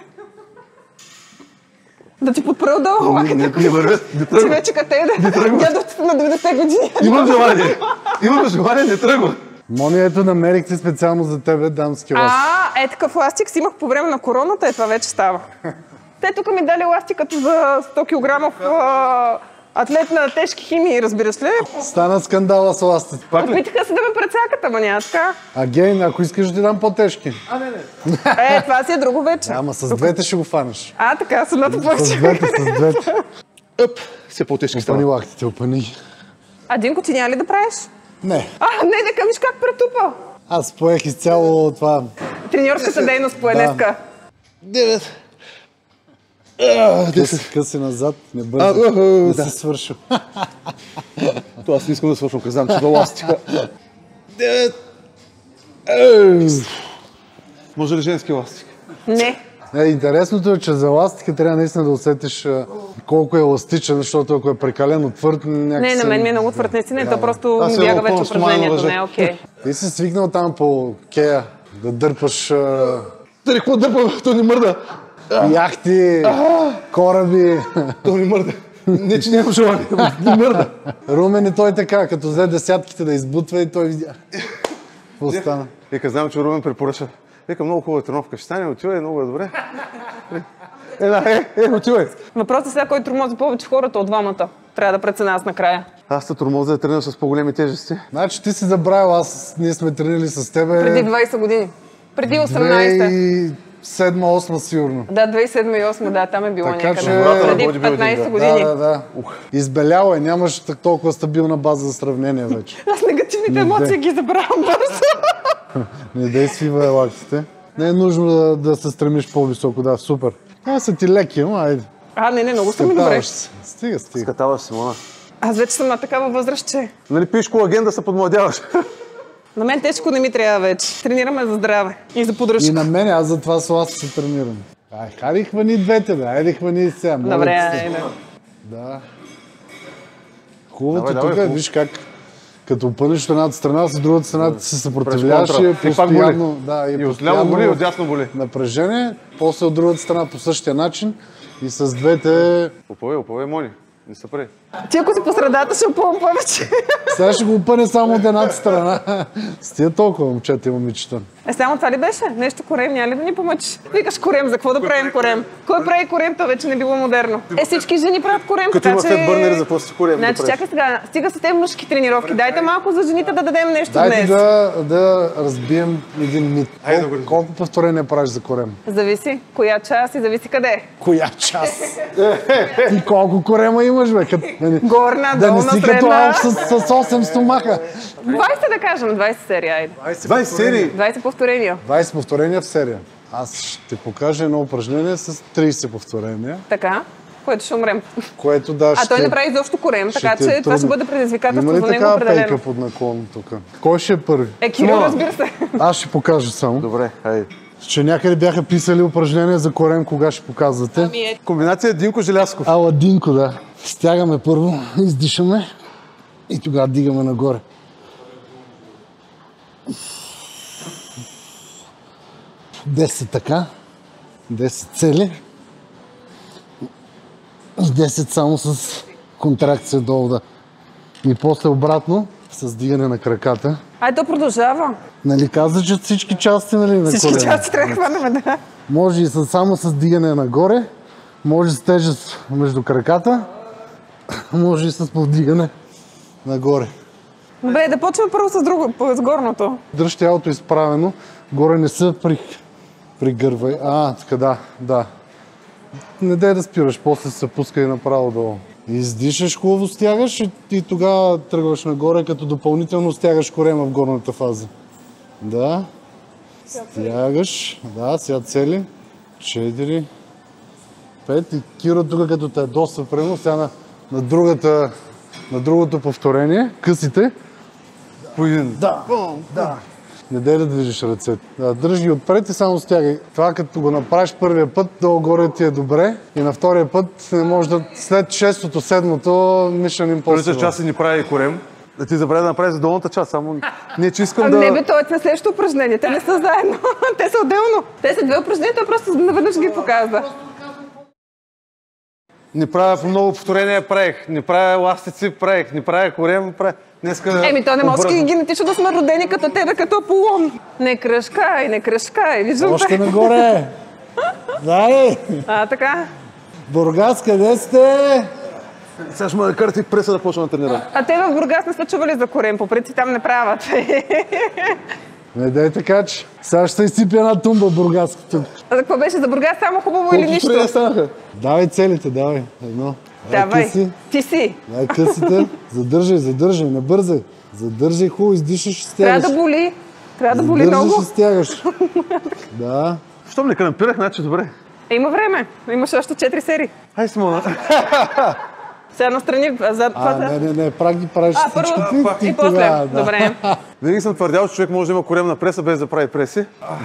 Да ти подпра отдолу Не, лакътя. не, не вървят, не Ти тръгва. вече къде е? Дядовците на деветдесет години. Имам желание. Имам желание, не тръгва. Мони, ето намерихте специално за тебе дамски ластик. А, е такъв ластик си имах по време на короната, е това вече става. Те тук ми дали ластик като за сто килограмов а, атлет на тежки химии, разбираш ли? Стана скандала с ластите. Опитаха се да ме прецакат, ама няма така. А Гейн, ако искаш да ти дам по-тежки. А, не, не. Е, това си е друго вече. Ама с двете ще го фанеш. А, така, с едното С повече. двете, с двете. Оп, все по-тежки Опани става. лактите, опани ги. А, Динко, ти няма ли да правиш? Не, А, не, нека виж как претупа. аз поех изцяло това. Треньорската дейност по Да. днеска. Девет. Къси, къси назад, не бързай. А, а, а, Не да. си свършил. То аз не искам да свършвам, казвам, че до ластика. Девет. Може ли женски ластик? Не. Е, интересното е, че за ластика трябва наистина да усетиш а, колко е еластичен, защото ако е прекалено твърд, някакси... Не, на мен ми е много твърд, наистина. Да. То просто Аз ми се бяга опълно вече стомано упражнението, лъже. не е окей. Ти си свикнал там по кея да дърпаш а, Тъй, какво дърпа, то ни мърда. яхти, кораби. То ни мърда. Не, че нямам желание, но ни мърда. Румен и той така, като взе десятките да избутва и той видя. Какво стана? Вика, знам, че Румен препоръча. Вика, много хубава тренировка. Ще стане, отивай, много е добре. Е, да, е, е, отивай. Въпросът е сега, кой тормози повече хората от двамата. Трябва да преценя аз накрая. Аз те тормоза да тренирам с по-големи тежести. Значи ти си забравил, аз, ние сме тренирали с тебе... Преди двайсет години. Преди осемнайсета. две хиляди и седма осма сигурно. Да, две хиляди и седма и осма, да, там е било Така някъде. че- Преди Бодибилдинг, петнайсет да. години. Да, да, да. Избелял е, нямаш так- толкова стабилна база за сравнение вече. Аз негативните емоции ги забравям бързо. Не дей свивай лактите. Не е нужно да, да се стремиш по-високо, да, супер. А са ти леки, ама айде. А, не, не, много са ми добре. Скатаваш се. Стига, стига. Скатаваш, Симона. Аз вече съм на такава възраст, че Нали пиеш колаген да се подмладяваш? на мен тежко не ми трябва вече. Тренираме за здраве и за И поддръжка. на мен, аз за това с ласта се тренирам. Ай, хайде хвани двете, бе, айде хвани и сега. моля Добре, ти се. айде. Да. Хубавото Давай, тук давай, е, хубаво. виж как като опънеш от едната страна, с другата страна ти се съпротивляваш контра. и е И пак постоянно, боли. да, И отляво боли, и отдясно боли. напрежение, после от другата страна по същия начин и с двете... Опъвай, опъвай, моли. Не се прави. Ти ако си по средата, ще опълвам повече. Сега ще го опъне само от едната страна. С тия толкова момчета и момичета. Е, само това ли беше? Нещо корем, няма ли да ни помъчи? Викаш корем, за какво да правим корем? Кой прави корем, то вече не било модерно. Е, всички жени правят корем, Като така има че... фет бърнери, за какво си корем да Значи, правиш? чакай сега, стига са те мъжки тренировки. Дайте малко за жените да дадем нещо Дайте днес. да, да разбием един мит. Айде да го Колко, разбием. колко повторения правиш за корем? Зависи коя час и зависи къде. Коя час? И колко корема имаш, бе? Кът, нали, Горна, да не долна, си като средна. Алп с, с осем стомаха. двайсет да кажем, двайсет серии, айде. двайсет серии. двайсет повторения. двайсет повторения в серия. Аз ще покажа едно упражнение с трийсет повторения, Така, което ще умрем. което да ще... А той не прави изобщо корем, така ще ти е че това ще трудно. бъде предизвикателство Има ли за него такава определено. пейка под наклон тук? Кой ще е първи? Е, Кирил, Симона. разбира се. Аз ще покажа само. Добре, хайде. Че някъде бяха писали упражнения за корем, кога ще показвате. Ами е, Комбинация Динко Желязков. Аладинко, да. Стягаме първо, издишаме и тогава дигаме нагоре. десет така, десет цели и десет само с контракция долу, да. И после обратно с дигане на краката. ай, то продължава. Нали каза, че всички части, нали, на Всички колена. части трябва да хванем, да. Може и с, само с дигане нагоре, може с тежест между краката, може и с повдигане нагоре. Бе, да почваме първо с друго, по- с горното. Дръж тялото изправено, горе не се при, пригървай. А, така да, да. Не дай да спираш, после се пускай направо долу. Издишаш, хубаво стягаш и, и тогава тръгваш нагоре, като допълнително стягаш корема в горната фаза. Да. Стягаш. Да, сега цели. Четири. Пет. И Киро тук, като те е доста прено, сега на, на, другата, на другото повторение, късите. По един. Да, да. Не дай да движиш ръцете. Да, дръж ги отпред и само стягай. Това като го направиш първия път, долу-горе ти е добре. И на втория път не може да... След шестото, седмото, Mission Първата Impossible. част ни прави корем. Да ти забравя да направиш за долната част, само не, че искам А, да... не бе, това е на следващото упражнение. Те не са заедно. Те са отделно. Те са две упражнения, той просто наведнъж ги показа. Не правя по много повторения, правих. Не правя ластици, правих. Не правя корем, правих. Днеска... Еми, то не може обърна. генетично да сме родени като тебе, като Аполон. Не кръшкай, не кръшкай, виждам Още те. нагоре! Дай! А, така. Бургас, къде сте? Сега ще ме накарате преса да почна да тренирам. А те в Бургас не са чували за корем, по принцип там не правят. Не дай така, че сега ще се изсипи една тумба бургаска тук. А за какво беше за Бургас? Само хубаво или нищо? Колко станаха? Давай целите, давай. Едно. Дай Давай, къси. ти си. Дай късите. Задържай, задържай, не бързай. Задържай хубаво, издишаш и стягаш. Трябва да боли. Трябва да боли Задържаш много. и стягаш. Да. Щом не крампирах, значи добре. Е, има време. Имаш още четири серии. Ай, Симона. Сега настрани, а зад А, това. не, не, не, прак ги правиш А, всички първо ти, ти и после. тогава, да. Добре. Винаги съм твърдял, че човек може да има коремна преса без да прави преси.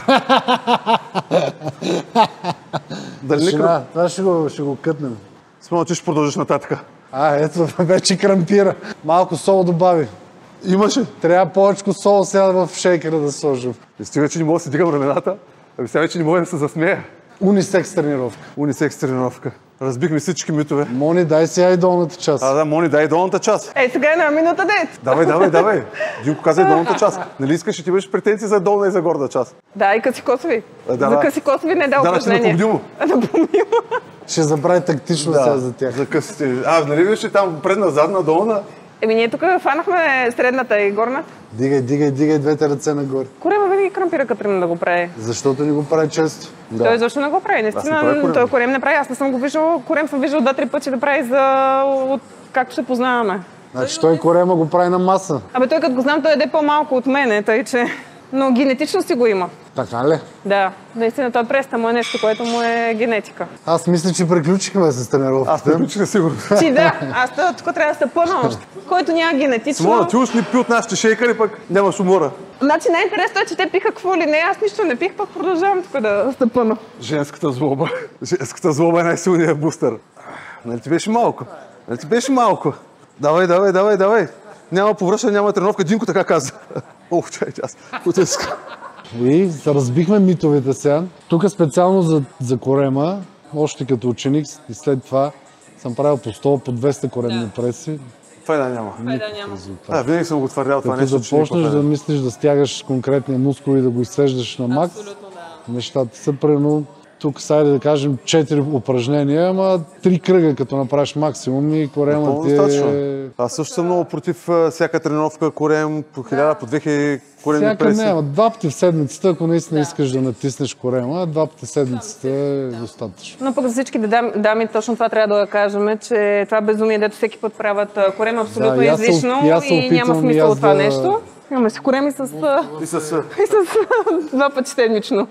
Дали не крам... Тишина, това ще го, ще го кътнем. Симона, ти ще продължиш нататък. А, ето, вече крампира. Малко сол добави. Имаше. Трябва повече сол сега в шейкера да сложим. И стига, че не мога да си дигам рамената. Ами сега вече не мога да се засмея. Унисекс тренировка. Унисекс тренировка. Разбихме всички митове. Мони, дай сега и долната част. А, да, Мони, дай долната част. Е, сега е на минута дет. Давай, давай, давай. Динко каза и долната част. Нали искаш, че ти имаш претенции за долна и за горда част? Да, и къси косови. А, да, За да. къси косови не да Да, значи упражнение. напомнимо. Напомнимо. Ще забрави тактично сега за тях. За късите. А, нали виж, че там предна, задна, долна? Еми, ние тук фанахме средната и горната. Дигай, дигай, дигай двете ръце нагоре. Корема винаги крампира, като тръгна да го прави. Защото ни го прави често. Той защо не го прави? Аз не правя Наистина, корем. той корем не прави. Аз не съм го виждал. Корем съм виждал два-три пъти да прави за... от... както се познаваме. Значи той корема го прави на маса. Абе, той като го знам, той еде по-малко от мене, тъй че... Но генетично си го има. Така ли? Да, наистина той преста му е нещо, което му е генетика. Аз мисля, че приключихме с Аз тренировката. приключих сигурно. Ти да, аз тук трябва да се пъна още. Който няма генетично... Симона, ти уж ли пи от нашите шейкари, пък нямаш умора. Значи най-интересно е, че те пиха какво ли не, аз нищо не пих, пък продължавам тук да се пъна. Женската злоба. Женската злоба е най-силният бустер. Нали ти беше малко? Нали ти беше малко? Давай, давай, давай, давай. Няма повръщане, няма тренировка. Динко така каза. Ох, чай, аз. Потиска. И разбихме митовете сега. Тук специално за, за корема, още като ученик и след това съм правил по сто, по двеста коремни преси. Това да няма. Да, няма. А, винаги съм го твърдял това Като нещо, че никога започнеш не- да мислиш да стягаш конкретния мускул и да го изсвеждаш на макс, Абсолютно да. нещата са примерно тук сайде да кажем четири упражнения, ама три кръга като направиш максимум и корема Напълно ти е... достатъчно. Аз също съм много против а, всяка тренировка, корем, по хиляда, по две хиляди коремни Всяка преси. не, ама два пъти в седмицата, ако наистина искаш да натиснеш корема, два пъти в седмицата е достатъчно. Но пък за всички дами, дами, точно това трябва да кажем, че това безумие, дето всеки път правят а, корем, абсолютно Да, и аз се- излишно и аз се и няма опитвам и смисъл аз от това да- нещо. Имаме си кореми с, а, И с... а, и с а, два пъти седмично.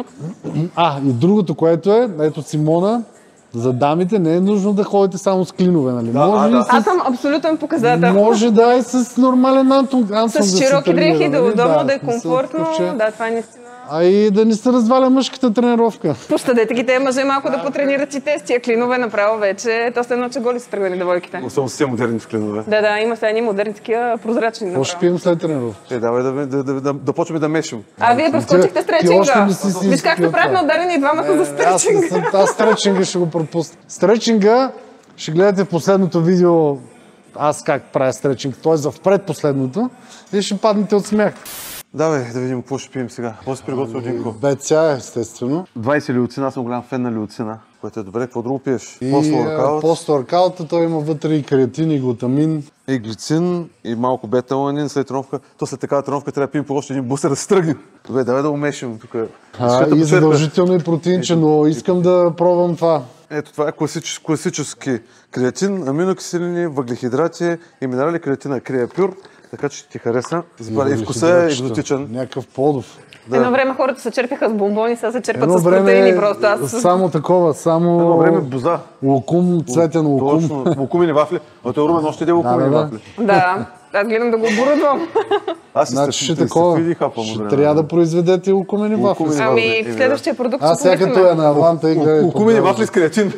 А, и другото, което е, ето Симона, за дамите не е нужно да ходите само с клинове, нали? Да, може, а, и да. с... Аз съм абсолютен показател. може да и с нормален антон, антон С да се широки тренира, дрехи, да е нали? удобно, да е в смисъл комфортно. такъв, че- Да, това е наистина. А и да не се разваля мъжката тренировка. Пощадете ги те мъже малко да потренират и те с тия клинове направо вече. То след едно, че голи са тръгнали девойките. Особено с тези модерни клинове. Да, да, има сега едни модерни такива прозрачни Какво ще направо. пием след тренировка? Е, давай да, да, да, да, да почваме да мешим. А вие прескочихте Ти- ти още стречинга. не си си Виж как изпил сте правят това. на ударени и двамата за Аз, не стречинг. съм, аз стречинга ще го пропусна. Стречинга ще гледате в последното видео аз как правя стречинг, т.е. за впред последното и ще паднете от смях. Давай да видим какво ще пием сега. Какво си приготвил, Динко? БЦА, естествено. двайсет леоцина, аз съм голям фен на леоцина, което е добре. Какво друго пиеш? И Пост-воркаут, пост-воркаута, той има вътре и креатин, и глутамин. и глицин, и малко бета-аланин след тренировка. То след такава тренировка трябва да пием по още един бустер да се тръгнем. Добре, давай да умешим тук. А, Света и почерпя. задължително и протеинче, но искам да пробвам това. Ето това е класич, класически креатин, аминокиселини, въглехидрати и минерали, креатина, креапюр, така че ти хареса. Избрали и вкуса е екзотичен. Някакъв плодов. Да. Едно време хората се черпиха с бомбони, сега се черпат Едно с протеини време просто. Аз само такова, само Едно време боза. лукум, цветен лукум. Точно, лукумини вафли. А той Румен още иде лукумини Да, да, да. вафли. Да, аз гледам да го оборудвам. Аз си Значи ще стъпи- такова, стъпи и хапам ще от трябва време. да произведете лукумени вафли. Лукумени Ами, Еми, в следващия продукт Аз ще сега като е помислим. на Атланта и гледай. Лукумини какво вафли с креатин.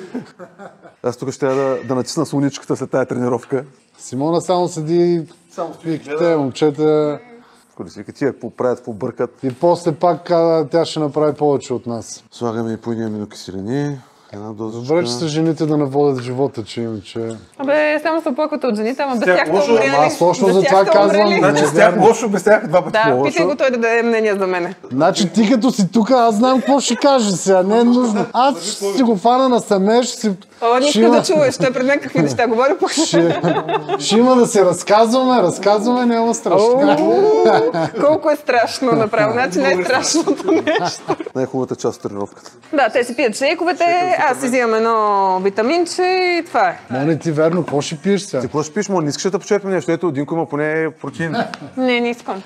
Аз тук ще трябва да, да натисна слоничката след тая тренировка. Симона само седи Само и те момчета Коли си вика, тия какво правят, какво бъркат. и после пак каза, тя ще направи повече от нас. Слагаме и по едни аминокиселини. Една доза. Добре, че са жените да наводят живота, че им, че... Абе, само са плакате от жените, ама без тях тях лошо, сте умрели. ама аз точно Без за тях това сте казвам. умрели. Не, Значи с тях лошо, без тях два пъти Да, по-лошо. питай го той да даде мнение за мене. Значи ти като си тук, аз знам какво ще кажеш сега, не е нужно. Аз ще си го фана на саме, ще си... О, не ще иска има- да чуеш, той пред мен какви неща говори, пък Ще, ще има да се разказваме, разказваме, няма страшно. О, колко е страшно направо. Значи не е страшното нещо. Най-хубавата част от тренировката. Да, те си пият шейковете, аз си взимам едно витаминче и това е. Моне ти верно, какво ще пиеш сега? Ти какво ще пиш, мо? Не искаш да почерпим нещо? Ето, Динко има поне протеин. Не, не искам.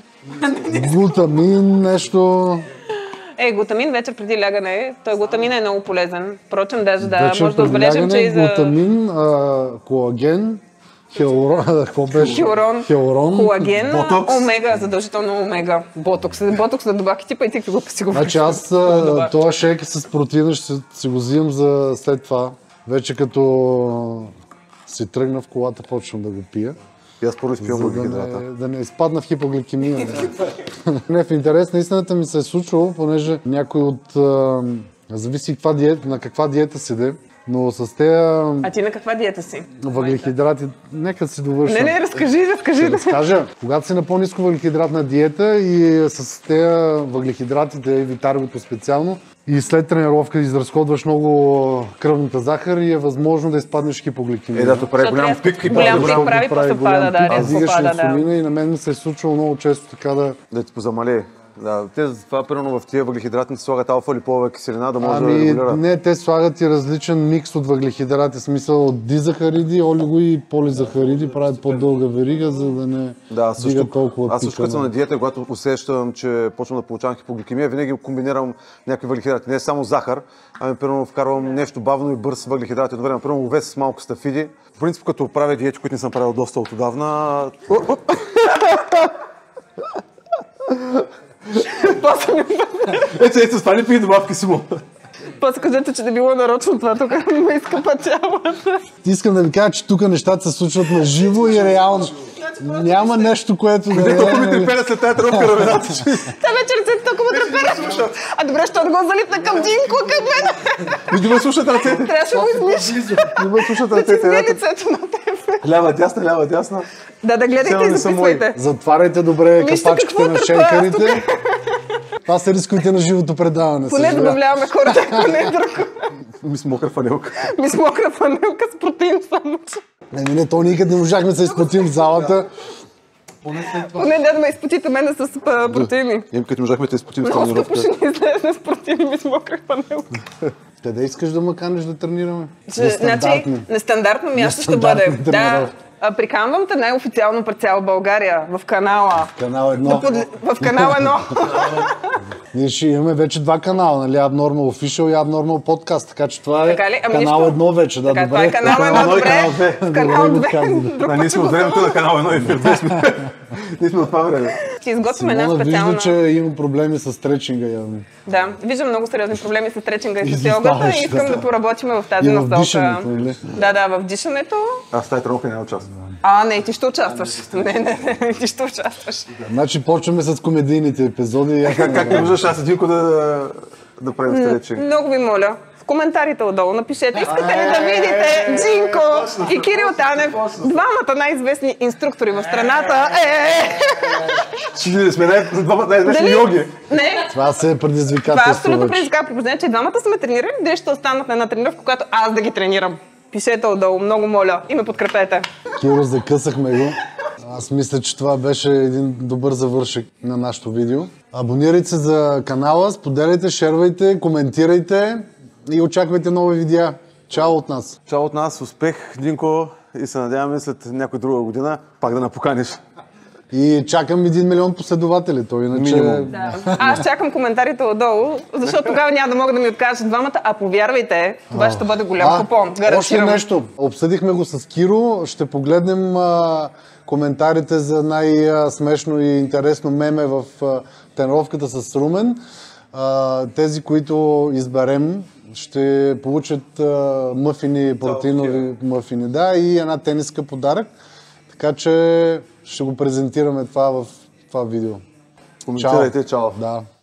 Глутамин, нещо... Е, глутамин вечер преди лягане. Той глутамин е много полезен. Впрочем, даже да, Вечер може да преди отбележим, лягане, че и за глутамин, а, колаген, хиалурон, какво беше? хиалурон, Хиалурон. колаген, ботокс. омега, задължително омега. Ботокс. Ботокс на добавки типа и ти какво си го Значи аз а, този шейк с протеина ще си- си го взимам за след това. Вече като си тръгна в колата, почвам да го пия. И аз първо изпивам За да въглехидрата. не, да не изпадна в хипогликемия. Не, в интерес на истината ми се е случвало, понеже някой от... А, зависи каква диета, на каква диета седе, но с тези А ти на каква диета си? въглехидрати, нека си довърша. Не, не, разкажи, разкажи. Ще разкажа. Когато си на по-ниско въглехидратна диета и с тези въглехидратите и витаргото специално, и след тренировка изразходваш много кръвната захар и е възможно да изпаднеш в хипогликемия. Е, да, то прави Защото голям трябва- пик и голям прави пик прави, после пада, да, Аз рязко дигаш пада, да. инсулина и на мен ми се е случвало много често така да... да ти позамали. Да, те това примерно в тия въглехидратни се слагат алфа липова киселина, да може да Ами, регулира. не, те слагат и различен микс от въглехидрати, в смисъл от дизахариди, олиго и полизахариди, правят по-дълга верига, за да не Да, аз също, дига толкова аз също пика като съм на- на диета, когато усещам, че почвам да получавам хипогликемия, винаги комбинирам някакви въглехидрати. Не е само захар, ами примерно вкарвам нещо бавно и бърз въглехидрати. Едно време, примерно овес с малко стафиди. В принцип, като правя диети, които не съм правил доста от отдавна, После ми- Ето, ето, това не пие добавки си му. После кажете, че не било нарочно това, тук ме изкъпа цялата. Искам да ви кажа, че тук нещата се случват на живо и реално. Няма нещо, което да толкова ми е... треперя след тази тренировка рамената, че... Та вечер ръцете толкова трепера. А добре, що да го залитна към Динко, към мен? Вижди ме слушат ръцете. Трябваше да го измиш. Не ме слушат Да ти ръцете. смие ето. лицето на теб. Лява, дясна, лява, дясна. Да, да гледайте Цяло и не съм записвайте. Затваряйте добре Вижте капачките какво на търпя, шейкарите. Това са рисковете на живото предаване. Поне съжалявам. забавляваме хората, ако не е друго. Ми с мокра фанелка. Ми с мокра фанелка с протеин само, че. Не, не, то никъде не можахме да се изплатим в залата. Поне да да ме изпотите мене с а, протеини. Им като можахме да изпотим с Много скъпо тренировка. ще ни излезе с протеини ми с мокра фанелка. Къде искаш да ме канеш да тренираме? Че, значи, Нестандартни. на стандартно място ще Нестандартни бъде. Да. тренировки. А, приканвам те най-официално пред цяла България в канала. Канал едно. Да под... В канал едно. Ние ще имаме вече два канала, нали? Abnormal Official и Abnormal Podcast, така че това е Така ли? Ами канал нищо. едно вече. Да, Така, добре. това е канал канал едно, едно и добре. канал две. В канал Добре го две. казвам. Друг А, ние сме от времето на канал едно ефир. Ние сме- Ние сме от това време. Ще изготвим една Симона специална... вижда, че има проблеми с стречинга явно. Да, виждам много сериозни проблеми с тречинга и с Изоставаш, йогата и искам да. да поработим в тази И в насока. дишането, нали? Да, да, в дишането. Аз в тази тренировка няма участвам. А, не, ти ще участваш. Не, не, не, ти ще участваш. Значи почваме с комедийните епизоди. Как, как не можеш аз единко да, да правим стречинг? Много ви моля, в коментарите отдолу напишете, искате ли да видите Джинко и Кирил Танев, двамата най-известни инструктори в страната. Е, Ще ни сме най- двамата най-известни дали? йоги. Не, Това се е това е предизвикателство абсолютно вече. предизвикателство. Припознай, че двамата сме тренирали, дали ще останат на една тренировка, която аз да ги тренирам. Пишете отдолу, много моля и ме подкрепете. Киро, закъсахме го. Аз мисля, че това беше един добър завършек на нашото видео. Абонирайте се за канала, споделяйте, шервайте, коментирайте и очаквайте нови видеа. Чао от нас! Чао от нас, успех, Динко, и се надяваме след някоя друга година пак да напоканиш. И чакам един милион последователи, то иначе... Минимум. Да. Аз чакам коментарите отдолу, защото тогава няма да могат да ми откажат двамата, а повярвайте, това ще бъде голям А, купон. още Гарантирам. нещо. Обсъдихме го с Киро. Ще погледнем а, коментарите за най-смешно и интересно меме в а, тренировката с Румен. А, тези, които изберем, ще получат а, мъфини, протеинови мъфини, да, и една тениска подарък. Така че ще го презентираме това в това видео. Коментирайте, чао. Да.